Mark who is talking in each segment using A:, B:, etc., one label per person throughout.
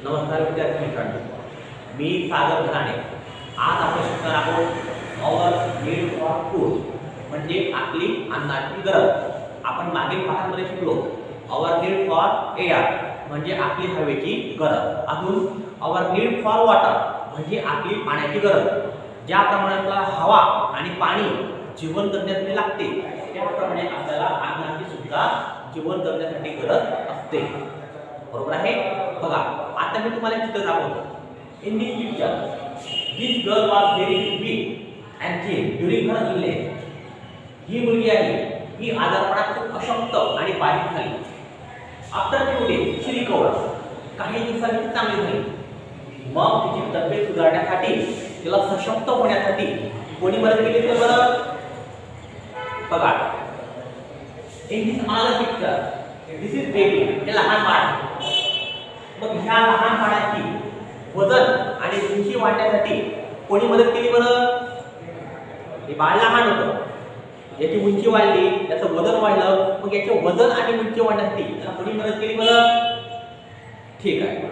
A: नमस्कार विद्यार्थी मित्रांनो, मी सागर घराणे. आज आपण शिकणार आहोत अवर नीड फॉर फूड म्हणजे आपली अन्नाची गरज. आपण मागील पाठांमध्ये शिकलो अवर नीड फॉर एअर म्हणजे आपली हवेची गरज. अजून अवर नीड फॉर वॉटर म्हणजे आपली पाण्याची गरज. ज्याप्रमाणे आपल्याला हवा आणि पाणी जीवन जगण्यासाठी लागते त्याप्रमाणे आपल्याला अन्नाची सुद्धा जीवन जगण्यासाठी गरज असते. बरोबर आहे. बघा आता मी तुम्हाला चित्र दाखवतो. In this picture this girl was very weak and thin during her illness. ही मुलगी आहे, ही आजारपणात खूप अशक्त आणि बारीक झाली. After few days she recovered. काही दिवसांनी ती चांगली झाली. मग तिची तब्येत सुधारण्यासाठी, तिला सशक्त होण्यासाठी कोणी मदत केली तर बरं? बघा in this another picture this is baby. हे लहान बाळ आहे. मग ह्या लहान बाळाची वजन आणि उंची वाढण्यासाठी कोणी मदत केली बरं? हे बाळ लहान होतं, याची उंची वाढली, याचं वजन वाढलं. मग याचे वजन आणि उंची वाढण्यासाठी त्याला कोणी मदत केली बरं? ठीक आहे.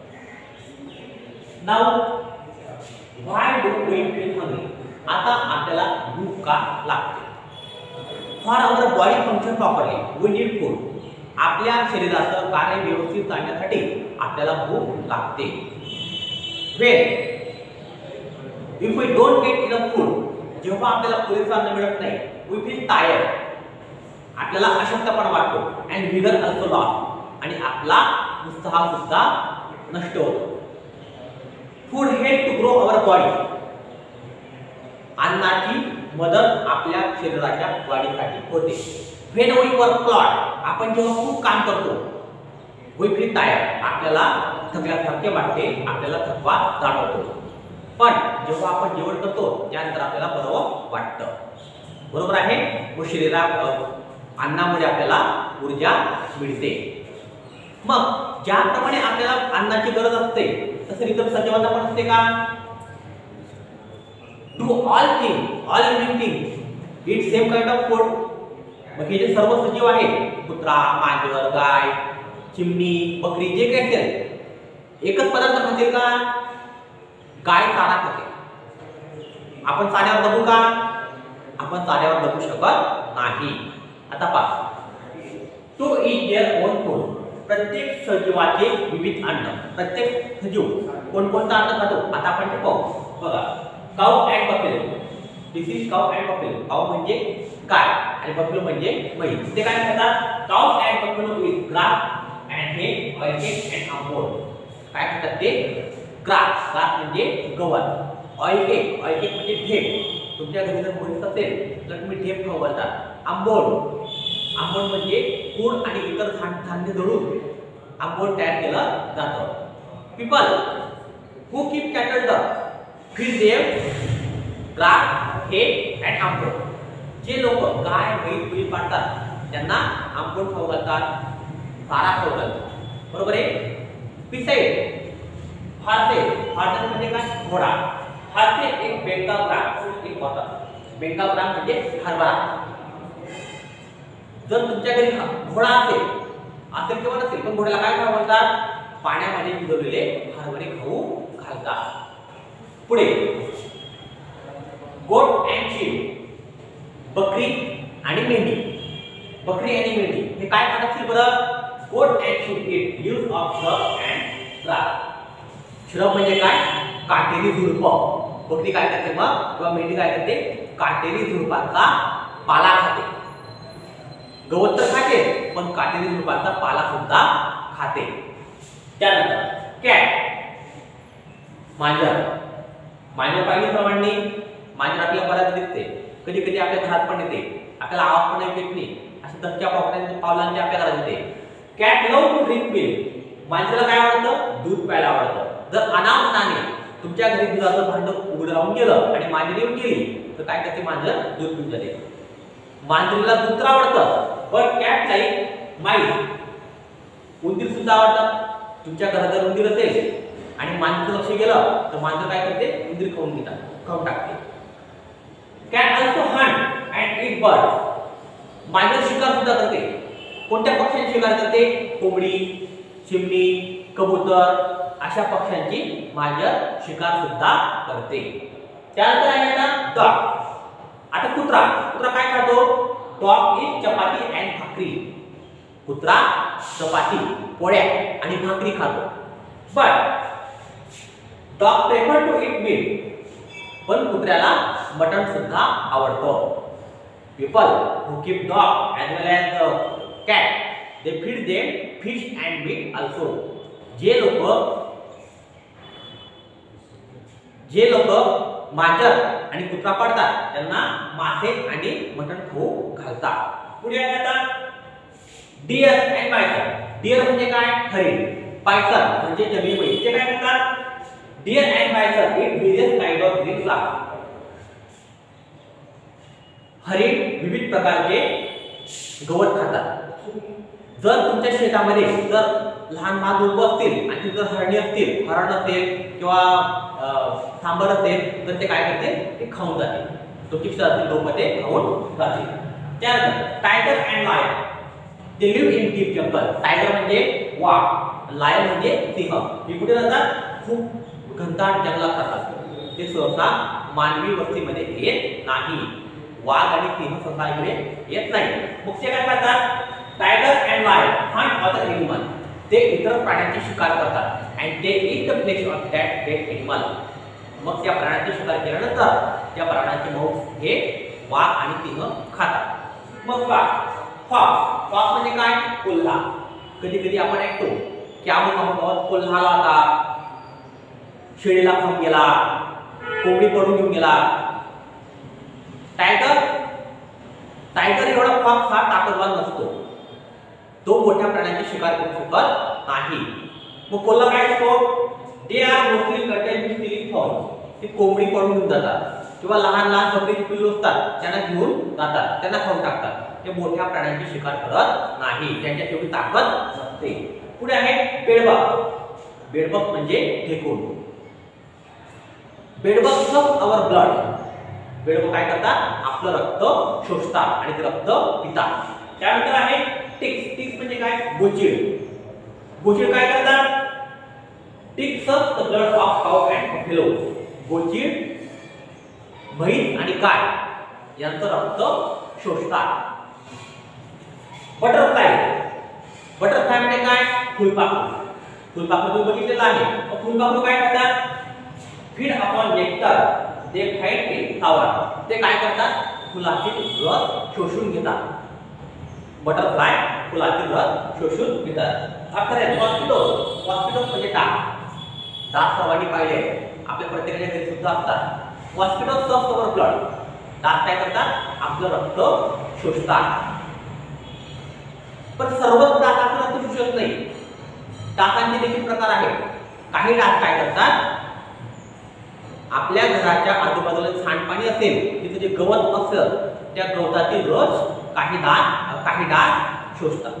A: Now why do we feel hungry? आता आपल्याला भूक का लागते? For our body function properly we need food. आपल्या शरीराचं कार्य व्यवस्थित चालण्यासाठी आपल्याला भूक लागते. When if we don't get enough food, जेव्हा आपल्याला पुरेसं अन्न मिळत नाही, वी फील टायर्ड. आपल्याला अशक्तपणा वाटतो. And vigor also loss. आणि आपला उत्साह सुद्धा नष्ट होतो. Food help to grow our body. अन्नाची मदत आपल्या शरीराच्या वाढीसाठी होते. व्हेन वी वर्क लॉट, आपण जेव्हा खूप काम करतो, वी फील टायर्ड. आपल्याला थकल्यासारखे वाटते, आपल्याला थकवा जाणवतो. पण जेव्हा आपण जेवण करतो त्यानंतर आपल्याला बरं वाटतं. बरोबर आहे. व अन्नामुळे आपल्याला ऊर्जा मिळते. मग ज्याप्रमाणे आपल्याला अन्नाची गरज असते तसं इतर सजीवांना पण असते का? Do all living thing eat same kind of food? मग हे जे सर्व सजीव आहेत, कुत्रा, मांजर, गाय, चिमणी, बकरी, जे काही असेल, एकच पदार्थ खातील का? गाय चारा खाते. आपण चाऱ्यावर दबू का? आपण चाऱ्यावर दबू शकत नाही. आता पहा, to eat their own food. प्रत्येक सजीवाचे विविध अन्न. प्रत्येक सजीव कोणकोणतं अन्न खातो आता आपण ते पाहू. बघा, cow and buffalo. This is cow and buffalo. Cow म्हणजे गाय आणि बफेलो म्हणजे म्हैस. ते काय खातात? Cow and buffalo eat grass and hay oil and आंबोल. काय खातात ते? ग्रास. ग्रास म्हणजे गवत. ऑइल केक म्हणजे ढेप. तुमच्या घरी जर म्हैस असेल तर तुम्ही ढेप खाऊ घालता. आंबोल म्हणजे गुळ आणि इतर धान्य दळून आंबोल तयार केलं जातं. People who keep cattle feed them grass hay and आंबोल. जे लोक गाय, म्हैस, बैल पाळतात त्यांना आंबोल खाऊ घालतात, चारा खाऊ घालतात. बरोबर आहे. बिसाइड हॉर्सेस म्हणजे काय? घोडा. हॉर्सेस एक बेंगाल ग्रास, एक होता. बेंगाल ग्रास म्हणजे हरभरा. जर तुमच्या घरी घोडा असेल किंवा नसेल, पण घोड्याला काय खाऊ घालतात? पाण्यामध्ये भिजवलेले हरभरे खाऊ घालतात. पुढे गोट अँड शीप. बकरी आणि मेंढी. बकरी आणि मेंढी हे काय खात असतील बरं? Goat and sheep eat leaves of shrub and grass. Shrub म्हणजे काय? काटेरी झुडप. बकरी काय करते मग, किंवा मेंढी काय करते? काटेरी झुडपांचा पाला खाते. गवत तर खाते, पण काटेरी झुडपांचा पाला सुद्धा खाते. त्यानंतर कॅट, मांजर. मांजर पाहिल्याप्रमाणे मांजर आपल्याला बऱ्याच दिसते. कधी कधी आपल्या घरात पण येते. आपल्याला आवाज पण ऐकत नाही. अशा दबक्या पावलांची आपल्या घरात येते. Cat love to drink milk. मांजराला काय आवडतं? दूध प्यायला आवडतं. जर अनावधानाने तुमच्या घरी दुधाचं भांड उघडं राहून गेलं आणि मांजर येऊन गेली तर काय करते? मांजर दूध पिऊन जाते. मांजरीला दूध आवडतं, पण कॅट लाईक माईस. उंदीर सुद्धा आवडतात. तुमच्या घरात जर उंदीर असेल आणि मांजर लक्ष गेलं तर मांजर काय करते? उंदीर खाऊन टाकते. Cat also hunt and eat birds. मांजर शिकार सुद्धा करते. कोणत्या पक्ष्यांची शिकार करते? कोंबडी, चिमणी, कबूतर, अशा पक्ष्यांची मांजर शिकार सुद्धा करते. त्यानंतर आहे आता डॉग. आता कुत्रा काय खातो? डॉग इज चपाती अँड भाकरी. कुत्रा चपाती, पोळ्या आणि भाकरी खातो. But dog prefer to eat meat. पण कुत्र्याला मटण सुद्धा आवडतं. People who keep dog as well as cat they feed them fish and meat also. जे लोक मांजर आणि कुत्रा पाळतात त्यांना मासे आणि मटण खाऊ घालतात. पुढे आहे आता डिअर अँड बायसन. डिअर म्हणजे काय? हरिण. बायसन म्हणजे जंगली म्हैस. ते काय करतात? Deer and bison eat various kind of green grass. हरिण विविध प्रकारचे गवत खातात. जर तुमच्या शेतामध्ये जर लहान रोपं असतील आणि जर हरणी असतील, हरण असेल किंवा सांबर असेल तर ते काय करते? ते खाऊन जाते. तुमच्या शेतातील रोपं ते खाऊन जाते. त्यानंतर टायगर अँड लायन. ते live in deep jungle. Tiger म्हणजे वाघ, लायन म्हणजे सिंह. हे कुठे राहतात? खूप घनदाट जंगलात राहतात. ते सहसा मानवी वस्तीमध्ये येत नाही. वाघ आणि सिंह सहसा इकडे येत नाही. मग ते काय करतात? Tiger and lion hunt other animal. ते इतर प्राण्यांची शिकार करतात and they eat the flesh of that dead animal. मग त्या प्राण्याची शिकार केल्यानंतर त्या प्राण्याचे मांस हे वाघ आणि सिंह खातात. मग फॉक्स म्हणजे काय? कोल्हा. कधी कधी आपण ऐकतो की अमुक गावात कोल्हा आला होता, शेळीला खाऊन गेला, कोंबडी पडून घेऊन गेला. टायगर एवढा फॉक्स हा ताकदवान नसतो. तो मोठ्या प्राण्यांची शिकार करू शकत नाही. मग कोल्हा काय करतो? They are mostly content with stealing fox. ते कोंबडी पडून घेऊन जातात किंवा लहान बकरीची पिल्लू असतात त्यांना घेऊन जातात, त्यांना खाऊन टाकतात. ते मोठ्या प्राण्यांची शिकार करत नाही. त्यांच्या तेवढी ताकद नसते. पुढे आहे बेडबग. बेडबग म्हणजे ढेकूण. बेडबग सक अवर ब्लड. बेडबग काय करतात? आपलं रक्त शोषतात आणि ते रक्त पितात. त्यानंतर आहे टिक्स. टिक्स म्हणजे काय? गोचिड. गोचिड काय करतात? Ticks suck the blood of cow and buffalo. गोचिड म्हैस आणि गाय यांचं रक्त शोषतात. बटरफ्लाय. बटरफ्लाय म्हणजे काय? फुलपाखरू. फुलपाखरू तुम्ही बघितलेलं आहे. फुलपाखरू काय करतात? Feed upon nectar they fight in flower. ते काय करतात? फुलातील रस शोषून घेतात. बटरफ्लाय फुलातील रस शोषून घेतात. अखेर मॉस्किटो म्हणजे डास सर्वांनी पाहिले आपल्या प्रत्येकाच्या घरी सुद्धा असतात. मॉस्किटो सक अवर ब्लड. डास काय करतात? आपलं रक्त शोषतात. पण सर्वच डासांचं रक्त शोषत नाही. डासांचे देखील प्रकार आहेत. काही डास काय करतात? आपल्या घराच्या आजूबाजूला सांडपाणी असेल, तिथे जे गवत असेल त्या गवतातील रस काही डास शोषतात.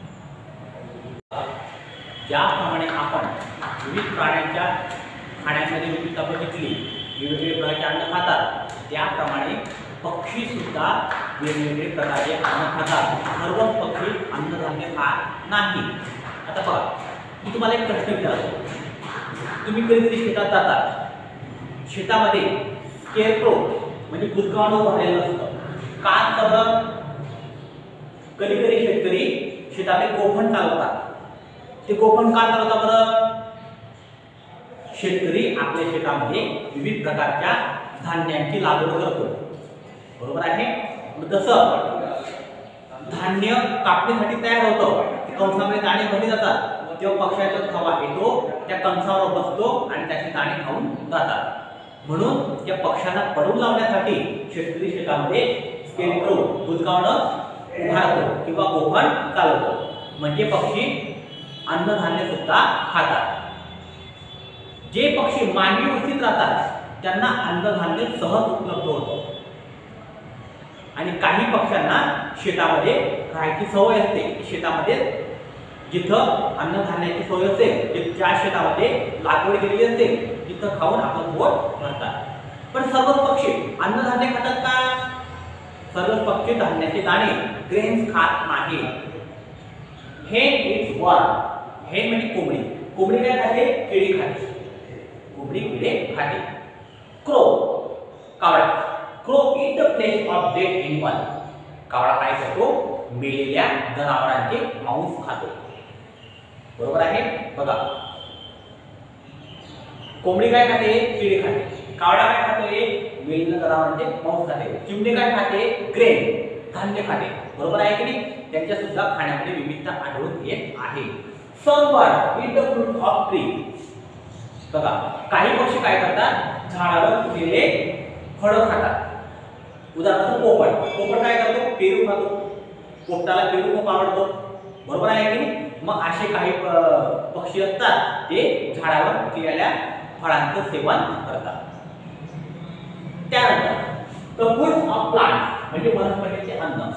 A: ज्याप्रमाणे आपण विविध प्राण्यांच्या खाण्यामध्ये विविधता बघितली, वेगवेगळे प्रकारचे अन्न खातात, त्याप्रमाणे पक्षी सुद्धा वेगवेगळे प्रकारचे अन्न खातात. सर्वच पक्षी अन्नधान्य खात नाही. आता बघा, मी तुम्हाला एक प्रश्न विचारतो. तुम्ही कधीतरी शेतात जातात. शेतामध्ये स्केअरक्रो म्हणजे बुजगावणं झालेलं असतं. का तर कधी कधी शेतकरी शेतामध्ये गोफण चालवतात. ते गोफण का चालवतात बरं? शेतकरी आपल्या शेतामध्ये विविध प्रकारच्या धान्यांची लागवड करतो. बरोबर आहे? जसं धान्य कापणीसाठी तयार होतं, कंसामध्ये दाणे भरले जातात, तेव्हा पक्ष्याचा थवा येतो, त्या कंसावर बसतो आणि त्याचे दाणे खाऊन जातात. म्हणून त्या पक्ष्यांना पडून लावण्यासाठी शेतकरी शेतामध्ये स्केअरक्रो बुजगावणं उभारतो किंवा गोफण चालवतो. म्हणजे पक्षी अन्नधान्य सुद्धा खातात. जे पक्षी मानवी वस्तीत राहतात त्यांना अन्नधान्य सहज उपलब्ध होतं. आणि काही पक्ष्यांना शेतामध्ये राहायची सवय असते. शेतामध्ये जिथं अन्नधान्याची सोय असेल, ज्या शेतामध्ये लागवड केलेली असेल तिथं खाऊन आपलं पोट भरतात. पण सर्व पक्षी अन्नधान्य खातात का? सर्व पक्षी धान्याचे दाणे ग्रेन्स खात नाही. हेन इट्स वर्म. हेन म्हणजे कोंबडी. कोंबडी काय खाते? केळी खाते. कोंबडी किडे खाते. क्रो, कावळा. Crow eat the flesh of dead animal. कावळा काय करतो? मेलेल्या जनावरांचे मांस खातो. बरोबर आहे? बघा, कोंबडी काय खाते? केळी खाते. कावळा काय खाते? मेलेल्या जनावरांचे मांस खाते. चिमणी काय खाते? ग्रेन, धान्य खाते. बरोबर आहे की नाही? त्यांच्या सुद्धा खाण्यामध्ये विविधता आढळून येत आहे. Sunbird eat the fruit of tree. बघा, काही पक्षी काय करतात? झाडावर फुटलेले फळं खातात. उदाहरणार्थ पोपट. पोपट काय करतो? पेरू खातो. पोपटाला पेरू खूप आवडतो. बरोबर आहे की नाही? मग असे काही पक्षी असतात ते झाडावर फुटलेल्या फळांचं सेवन करतात. त्यानंतर द फूड ऑफ प्लांट म्हणजे वनस्पतीचे अन्न.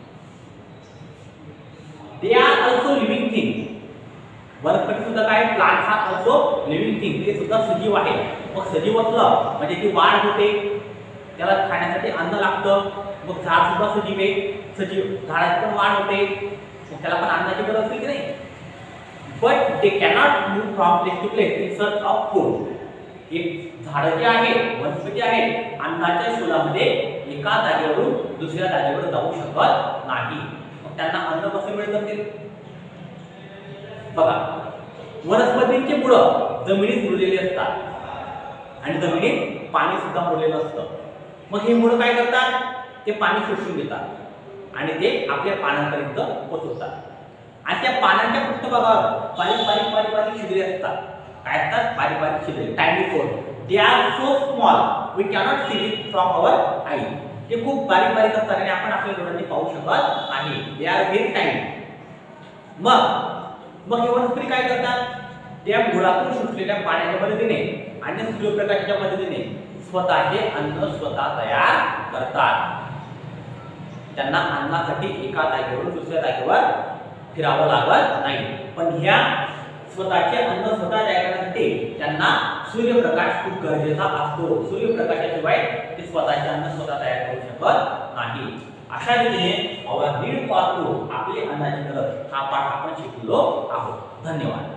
A: They are also living thing. वनस्पती सुद्धा काय? प्लांट हा ऑल्सो लिव्हिंग थिंग, ते सुद्धा सजीव आहे. मग सजीव असलं म्हणजे ती वाढ होते, त्याला खाण्यासाठी अन्न लागतं. मग झाड सुद्धा सजीव आहे. सजीव झाडाची पण वाढ होते, मग त्याला पण अन्नाची गरज असते की नाही? But they cannot move from place to place in search of food. एक झाड जे आहे, वनस्पती आहे, अन्नाच्या शोधामध्ये एका जागेवरून दुसऱ्या जागेवर जाऊ शकत नाही. मग त्यांना अन्न कसे मिळत असेल? बघा, वनस्पतींची मुळं जमिनीत मुरलेली असतात आणि जमिनीत पाणी सुद्धा मुरलेलं असतं. मग हे मुळं काय करतात? ते पाणी शोषून घेतात आणि ते आपल्या पानांपर्यंत पोहोचवतात. आणि त्या पानांच्या पृष्ठभागावर बारीक बारीक बारीक बारीक छिद्रे असतात. काय असतात? बारीक बारीक छिद्रे, tiny pore. They are so small we cannot see it from our eye. ते खूप बारीक बारीक असतात आणि आपण आपल्या डोळ्यांनी पाहू शकत नाही. They are very tiny. मग हे वनस्पती काय करतात? त्या मुळातून सुटलेल्या पाण्याच्या मदतीने आणि सूर्यप्रकाशाच्या मदतीने स्वतःचे अन्न स्वतः तयार करतात. त्यांना अन्नासाठी एका जागेवरून दुसऱ्या जागेवर फिरावं लागत नाही. पण ह्या स्वतःचे अन्न स्वतः तयार करण्यासाठी त्यांना सूर्यप्रकाश खूप गरजेचा असतो. सूर्यप्रकाशाशिवाय ते स्वतःचे अन्न स्वतः तयार करू शकत नाही. अशा रीतीने आवर नीड फॉर फूड, आपली अन्नाची गरज, हा पाठ आपण शिकलो आहोत. धन्यवाद.